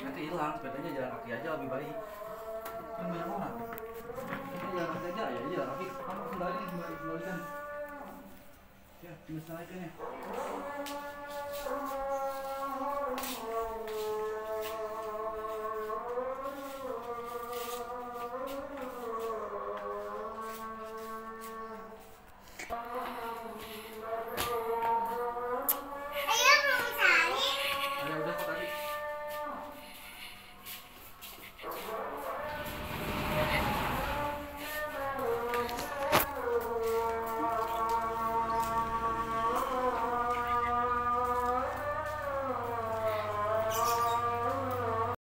nanti hilang. Sepedanya jalan kaki aja lebih baik. Kan banyak orang. Ini jalan kaki aja ya, iya. Tapi kamu kembalikan. Ya, selesai kan ya.